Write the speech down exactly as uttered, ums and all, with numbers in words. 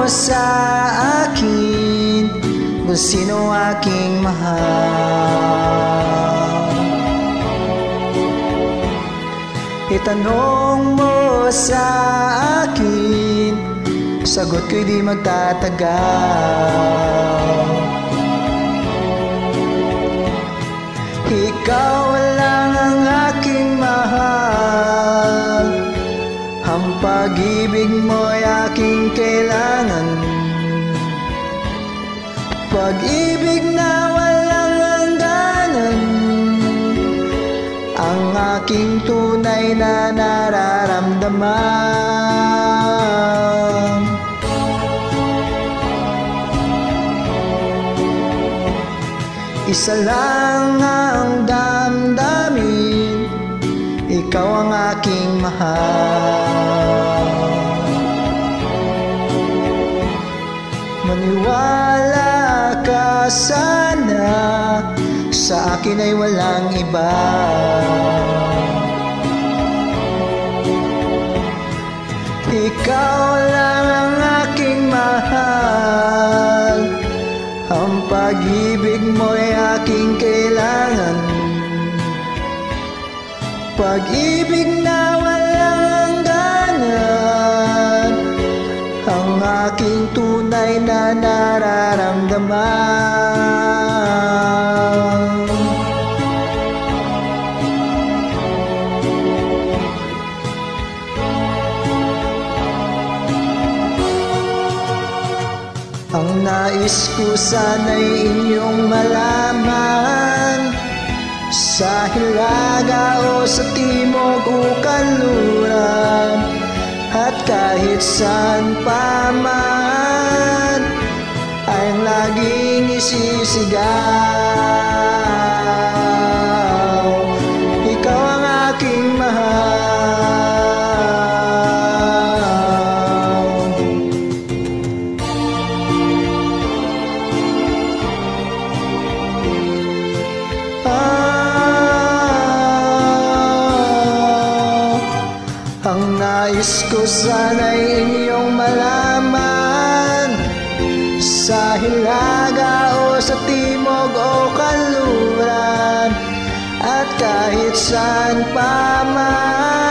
sa akin kung sino aking mahal. Itanong mo sa akin, sagot ko'y di magtatagal. Ikaw lang ang aking mahal, ang pag-ibig mo'y aking kailangan. Pag-ibig na walang hangganan, ang aking tunay na nararamdaman. Isa lang ang damdamin, ikaw ang aking mahal. Maniwala ka sana, sa akin ay walang iba. Ikaw lang ang aking mahal, ang pag-ibig mo'y aking kailangan. Pag-ibig na walang hangganan, ang aking tunay na nararamdaman. Ang nais ko sana'y inyong malaman, sa hilaga o sa timog o kanluran, at kahit saan pa man, ay laging isisigaw, ikaw ang aking mahal. Ang nais ko sana'y inyong malaman, sa hilaga o sa timog o kanluran, at kahit saan pa man,